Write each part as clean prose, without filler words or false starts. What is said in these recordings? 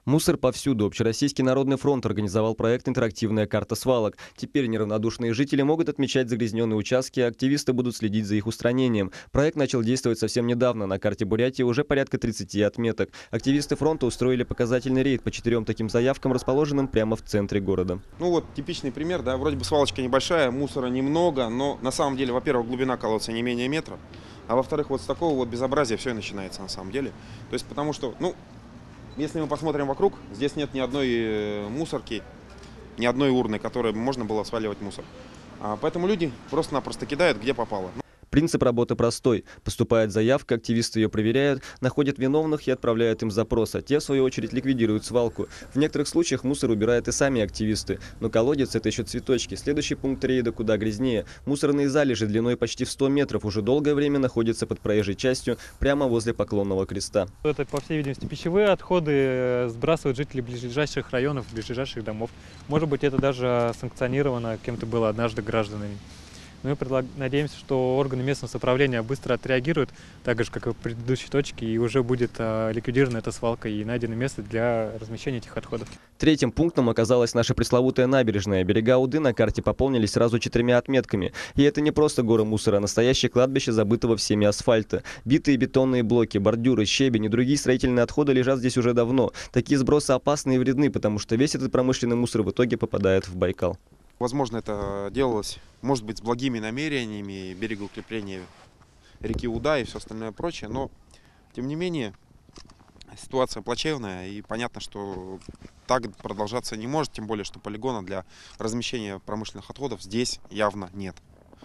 Мусор повсюду. Общероссийский народный фронт организовал проект «Интерактивная карта свалок». Теперь неравнодушные жители могут отмечать загрязненные участки, а активисты будут следить за их устранением. Проект начал действовать совсем недавно. На карте Бурятии уже порядка 30 отметок. Активисты фронта устроили показательный рейд по 4 таким заявкам, расположенным прямо в центре города. Ну вот типичный пример, да, вроде бы свалочка небольшая, мусора немного, но на самом деле, во-первых, глубина колодца не менее метра, а во-вторых, вот с такого вот безобразия все и начинается на самом деле. То есть потому что, если мы посмотрим вокруг, здесь нет ни одной мусорки, ни одной урны, которой можно было сваливать мусор. Поэтому люди просто-напросто кидают, где попало. Принцип работы простой. Поступает заявка, активисты ее проверяют, находят виновных и отправляют им запрос, а те, в свою очередь, ликвидируют свалку. В некоторых случаях мусор убирают и сами активисты. Но колодец – это еще цветочки. Следующий пункт рейда куда грязнее. Мусорные залежи длиной почти в 100 метров уже долгое время находятся под проезжей частью, прямо возле Поклонного креста. Это, по всей видимости, пищевые отходы сбрасывают жители ближайших районов, ближайших домов. Может быть, это даже санкционировано кем-то было однажды гражданами. Мы надеемся, что органы местного самоуправления быстро отреагируют, так же, как и в предыдущей точке, и уже будет ликвидирована эта свалка и найдено место для размещения этих отходов. Третьим пунктом оказалась наша пресловутая набережная. Берега Уды на карте пополнились сразу 4 отметками. И это не просто горы мусора, а настоящее кладбище забытого всеми асфальта. Битые бетонные блоки, бордюры, щебень и другие строительные отходы лежат здесь уже давно. Такие сбросы опасны и вредны, потому что весь этот промышленный мусор в итоге попадает в Байкал. Возможно, это делалось, может быть, с благими намерениями, берегоукрепления реки Уда и все остальное прочее, но, тем не менее, ситуация плачевная, и понятно, что так продолжаться не может, тем более, что полигона для размещения промышленных отходов здесь явно нет.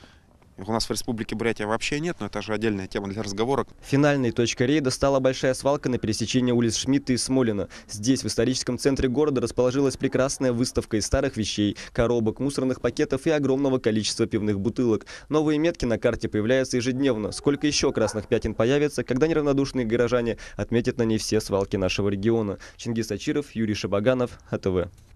У нас в Республике Бурятия вообще нет, но это же отдельная тема для разговора. Финальной точкой рейда стала большая свалка на пересечении улиц Шмидта и Смолина. Здесь, в историческом центре города, расположилась прекрасная выставка из старых вещей, коробок, мусорных пакетов и огромного количества пивных бутылок. Новые метки на карте появляются ежедневно. Сколько еще красных пятен появится, когда неравнодушные горожане отметят на ней все свалки нашего региона. Чингис Ачиров, Юрий Шабаганов, АТВ.